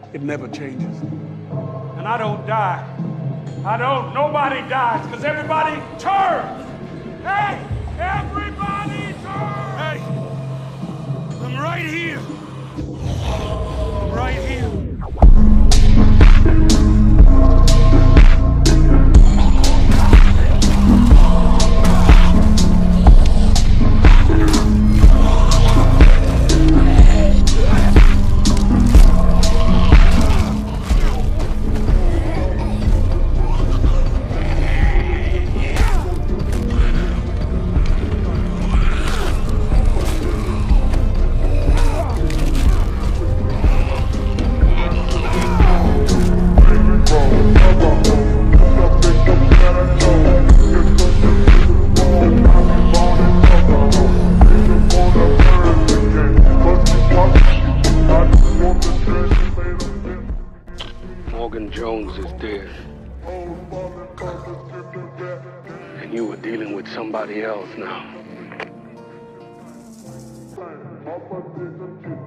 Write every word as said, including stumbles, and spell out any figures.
It never changes. And I don't die. I don't. Nobody dies, because everybody turns. Hey, everybody turns. Hey, I'm right here. I'm right here. Somebody else now.